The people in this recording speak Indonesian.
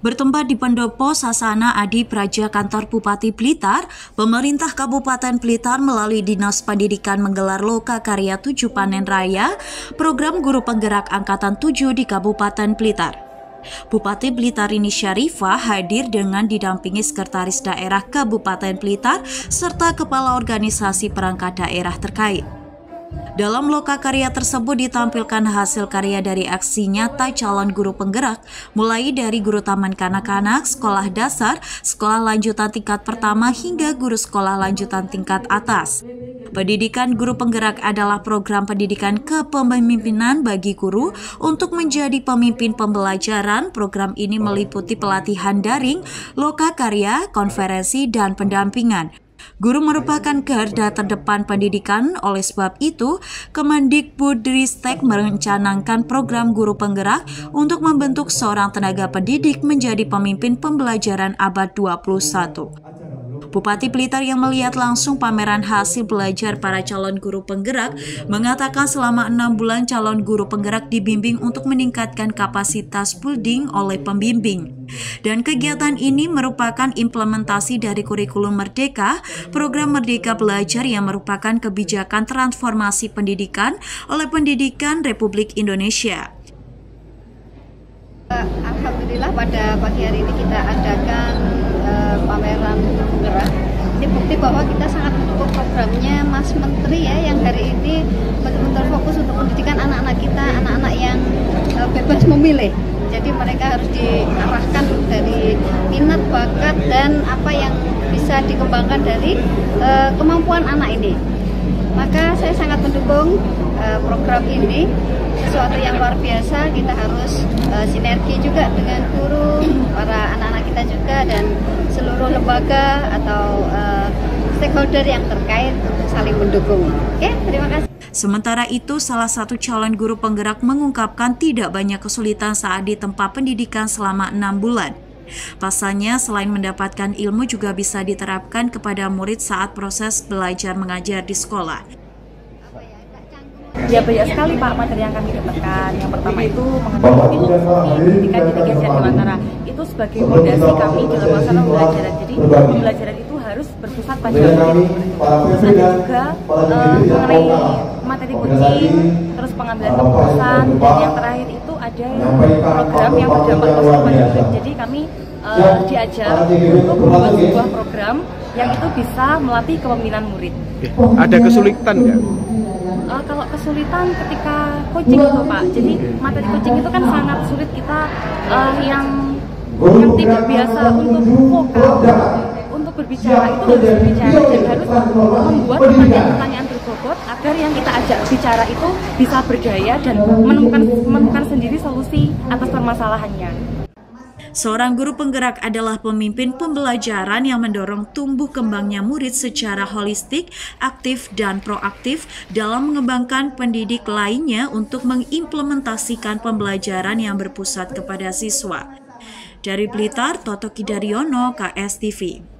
Bertempat di Pendopo Sasana Adi Praja Kantor Bupati Blitar, pemerintah Kabupaten Blitar melalui Dinas Pendidikan menggelar Loka Karya 7 Panen Raya, program guru penggerak Angkatan 7 di Kabupaten Blitar. Bupati Blitar Rini Syarifah hadir dengan didampingi Sekretaris Daerah Kabupaten Blitar serta Kepala Organisasi Perangkat Daerah terkait. Dalam loka karya tersebut ditampilkan hasil karya dari aksi nyata calon guru penggerak, mulai dari guru taman kanak-kanak, sekolah dasar, sekolah lanjutan tingkat pertama hingga guru sekolah lanjutan tingkat atas. Pendidikan guru penggerak adalah program pendidikan kepemimpinan bagi guru untuk menjadi pemimpin pembelajaran. Program ini meliputi pelatihan daring, loka karya, konferensi, dan pendampingan. Guru merupakan garda terdepan pendidikan, oleh sebab itu, Kemendikbudristek merencanakan program guru penggerak untuk membentuk seorang tenaga pendidik menjadi pemimpin pembelajaran abad 21. Bupati Blitar yang melihat langsung pameran hasil belajar para calon guru penggerak mengatakan selama 6 bulan calon guru penggerak dibimbing untuk meningkatkan kapasitas building oleh pembimbing. Dan kegiatan ini merupakan implementasi dari kurikulum Merdeka, program Merdeka Belajar yang merupakan kebijakan transformasi pendidikan oleh Pendidikan Republik Indonesia. Alhamdulillah pada pagi hari ini kita adakan pameran guru penggerak. Ini bukti bahwa kita sangat mendukung programnya Mas Menteri ya, yang hari ini betul-betul fokus untuk pendidikan anak-anak kita, anak-anak yang bebas memilih. Jadi mereka harus diarahkan dari minat, bakat, dan apa yang bisa dikembangkan dari kemampuan anak ini. Maka saya sangat mendukung program ini, sesuatu yang luar biasa. Kita harus sinergi juga dengan guru, para anak-anak kita juga, dan seluruh lembaga atau stakeholder yang terkait untuk saling mendukung. Oke, terima kasih. Sementara itu, salah satu calon guru penggerak mengungkapkan tidak banyak kesulitan saat ditempa pendidikan selama 6 bulan. Pasalnya, selain mendapatkan ilmu juga bisa diterapkan kepada murid saat proses belajar mengajar di sekolah. Ya, banyak sekali Pak materi yang kami dapatkan. Yang pertama itu mengenai pendidikan ketika Nusantara. Itu sebagai fondasi kami dalam melaksanakan pembelajaran. Jadi pembelajaran itu harus berpusat pada murid. Terus ada juga mengenai materi kucing, terus pengambilan keputusan, dan yang terakhir itu ada program yang berdampak sosial pada murid. Jadi kami diajar untuk membuat sebuah program yang itu bisa melatih kepemimpinan murid. Ada kesulitan nggak? Kalau kesulitan ketika coaching itu Pak, jadi materi coaching itu kan sangat sulit, kita yang tidak biasa untuk vokal, untuk berbicara itu harus berbicara dan harus membuat pertanyaan-pertanyaan berbobot agar yang kita ajak bicara itu bisa berdaya dan menemukan sendiri solusi atas permasalahannya. Seorang guru penggerak adalah pemimpin pembelajaran yang mendorong tumbuh kembangnya murid secara holistik, aktif, dan proaktif dalam mengembangkan pendidik lainnya untuk mengimplementasikan pembelajaran yang berpusat kepada siswa. Dari Blitar, Toto Kidaryono, KS TV.